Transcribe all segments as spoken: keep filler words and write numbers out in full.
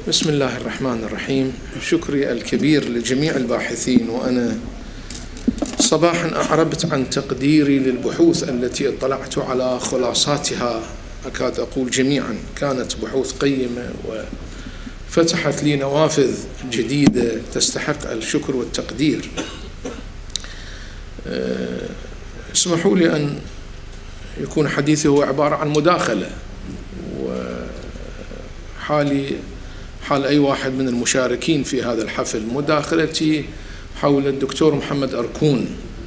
بسم الله الرحمن الرحيم. شكري الكبير لجميع الباحثين، وأنا صباحا أعربت عن تقديري للبحوث التي اطلعت على خلاصاتها، أكاد أقول جميعا كانت بحوث قيمة وفتحت لي نوافذ جديدة تستحق الشكر والتقدير. اسمحوا لي أن يكون حديثي هو عبارة عن مداخلة، وحالي حال أي واحد من المشاركين في هذا الحفل. مداخلتي حول الدكتور محمد أركون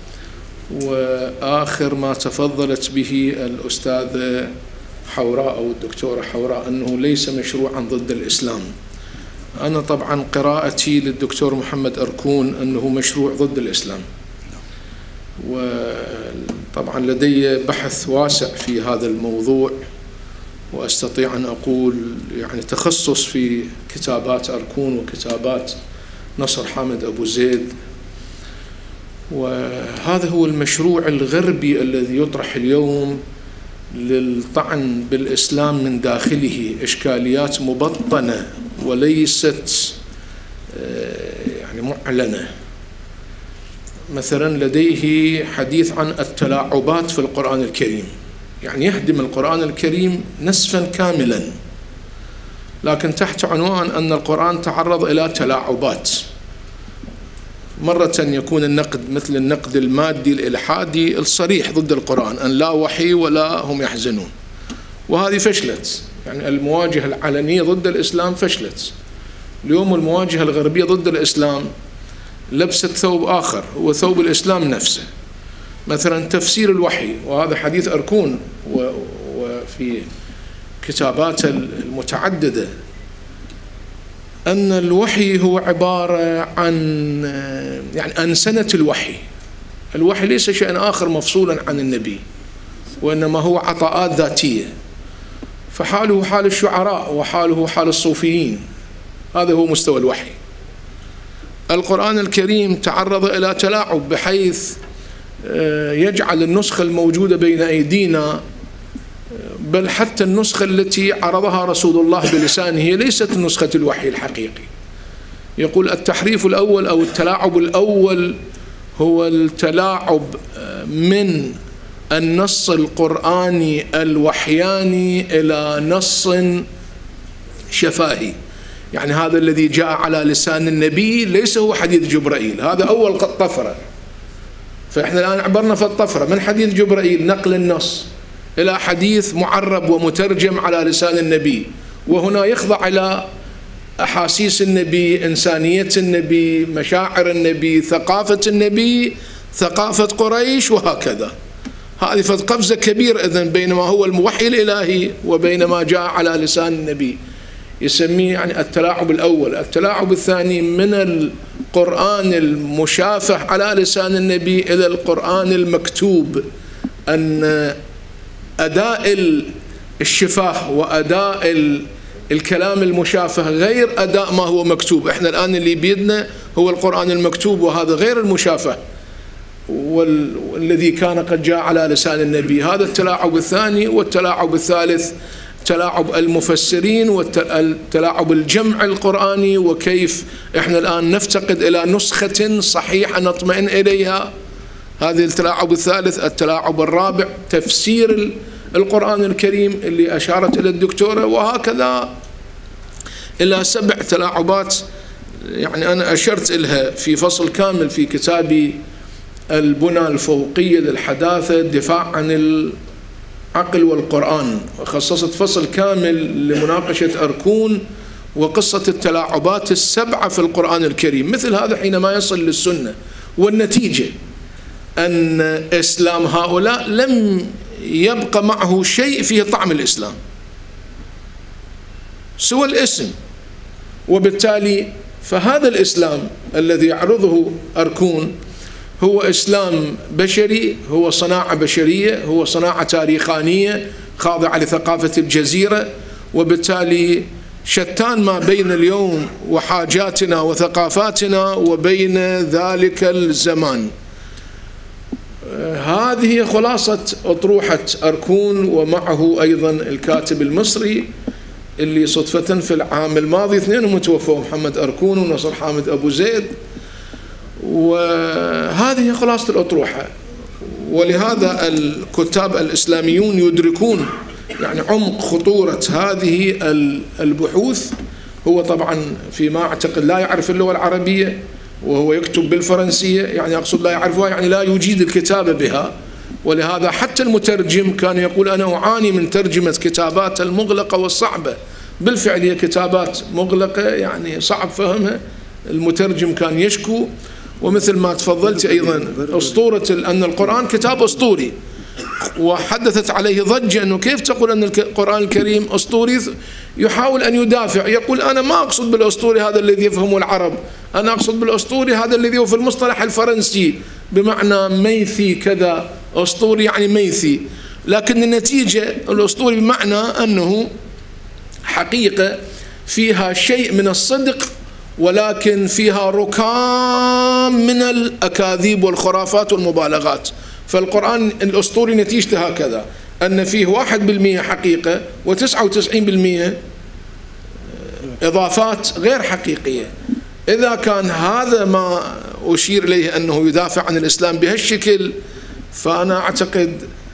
وآخر ما تفضلت به الأستاذة حوراء أو الدكتورة حوراء أنه ليس مشروعا ضد الإسلام. أنا طبعا قراءتي للدكتور محمد أركون أنه مشروع ضد الإسلام، وطبعا لدي بحث واسع في هذا الموضوع، وأستطيع أن أقول يعني تخصص في كتابات أركون وكتابات نصر حامد أبو زيد. وهذا هو المشروع الغربي الذي يطرح اليوم للطعن بالإسلام من داخله، إشكاليات مبطنة وليست يعني معلنة. مثلا لديه حديث عن التلاعبات في القرآن الكريم، يعني يهدم القرآن الكريم نسفا كاملا، لكن تحت عنوان أن القرآن تعرض إلى تلاعبات. مرة يكون النقد مثل النقد المادي الإلحادي الصريح ضد القرآن، أن لا وحي ولا هم يحزنون، وهذه فشلت. يعني المواجهة العلنية ضد الإسلام فشلت. اليوم المواجهة الغربية ضد الإسلام لبست ثوب آخر، هو ثوب الإسلام نفسه. مثلا تفسير الوحي، وهذا حديث أركون وفي كتاباته المتعددة، أن الوحي هو عبارة عن يعني أنسنة الوحي. الوحي ليس شيئا آخر مفصولا عن النبي، وإنما هو عطاءات ذاتية، فحاله حال الشعراء وحاله حال الصوفيين. هذا هو مستوى الوحي. القرآن الكريم تعرض إلى تلاعب بحيث يجعل النسخة الموجودة بين أيدينا، بل حتى النسخة التي عرضها رسول الله بلسانه هي ليست نسخة الوحي الحقيقي. يقول التحريف الأول أو التلاعب الأول هو التلاعب من النص القرآني الوحياني إلى نص شفاهي، يعني هذا الذي جاء على لسان النبي ليس هو حديث جبرائيل. هذا أول طفرة. فإحنا الآن عبرنا في الطفرة من حديث جبرائيل نقل النص إلى حديث معرب ومترجم على لسان النبي، وهنا يخضع إلى أحاسيس النبي، إنسانية النبي، مشاعر النبي، ثقافة النبي، ثقافة قريش، وهكذا. هذه قفزة كبيرة إذن بين ما هو الوحي الإلهي وبين ما جاء على لسان النبي. يسميه يعني التلاعب الأول. التلاعب الثاني من القرآن المشافه على لسان النبي إلى القرآن المكتوب، أن أداء الشفاه وأداء الكلام المشافه غير أداء ما هو مكتوب. إحنا الآن اللي بيدنا هو القرآن المكتوب، وهذا غير المشافه والذي كان قد جاء على لسان النبي. هذا التلاعب الثاني. والتلاعب الثالث تلاعب المفسرين والتلاعب الجمع القرآني، وكيف إحنا الآن نفتقد إلى نسخة صحيحة نطمئن إليها. هذه التلاعب الثالث. التلاعب الرابع تفسير القرآن الكريم اللي أشارت إلى الدكتورة، وهكذا إلى سبع تلاعبات يعني أنا أشرت إلها في فصل كامل في كتابي البنى الفوقية للحداثة، الدفاع عن العقل والقرآن، وخصصت فصل كامل لمناقشة أركون وقصة التلاعبات السبعة في القرآن الكريم. مثل هذا حينما يصل للسنة، والنتيجة أن إسلام هؤلاء لم يبقى معه شيء فيه طعم الإسلام سوى الاسم. وبالتالي فهذا الإسلام الذي يعرضه أركون هو إسلام بشري، هو صناعة بشرية، هو صناعة تاريخانية خاضعة لثقافة الجزيرة. وبالتالي شتان ما بين اليوم وحاجاتنا وثقافاتنا وبين ذلك الزمان. هذه خلاصة أطروحة أركون، ومعه أيضا الكاتب المصري اللي صدفة في العام الماضي اثنينهم توفوا، محمد أركون ونصر حامد أبو زيد، وهذه خلاصة الأطروحة. ولهذا الكتاب الإسلاميون يدركون يعني عمق خطورة هذه البحوث. هو طبعا فيما أعتقد لا يعرف اللغة العربية وهو يكتب بالفرنسية، يعني أقصد لا يعرفها يعني لا يجيد الكتابة بها، ولهذا حتى المترجم كان يقول أنا أعاني من ترجمة كتابات المغلقة والصعبة. بالفعل هي كتابات مغلقة يعني صعب فهمها، المترجم كان يشكو. ومثل ما تفضلت أيضا أسطورة أن القرآن كتاب أسطوري، وحدثت عليه ضجة أنه كيف تقول أن القرآن الكريم أسطوري. يحاول أن يدافع، يقول أنا ما أقصد بالأسطوري هذا الذي يفهمه العرب، أنا أقصد بالأسطوري هذا الذي هو في المصطلح الفرنسي بمعنى ميثي كذا، أسطوري يعني ميثي. لكن النتيجة الأسطوري بمعنى أنه حقيقة فيها شيء من الصدق ولكن فيها ركام من الأكاذيب والخرافات والمبالغات. فالقرآن الأسطوري نتيجته هكذا، أن فيه واحد بالمئة حقيقة وتسعة وتسعين بالمئة إضافات غير حقيقية. إذا كان هذا ما أشير إليه أنه يدافع عن الإسلام بهالشكل، فأنا أعتقد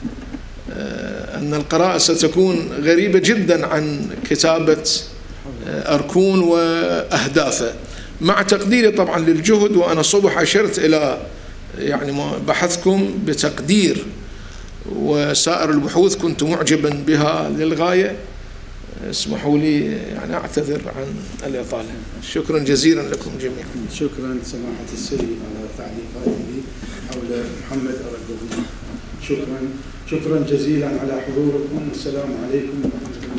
أن القراءة ستكون غريبة جدا عن كتابة أركون وأهدافه، مع تقديري طبعا للجهد. وأنا صبح أشرت إلى يعني بحثكم بتقدير، وسائر البحوث كنت معجبا بها للغاية. اسمحوا لي يعني أعتذر عن الإطالة. شكرا جزيلا لكم جميعا. شكرا سماحة السيد على تعليقاته حول محمد أركون. شكرا شكرا جزيلا على حضوركم، والسلام عليكم ورحمة الله.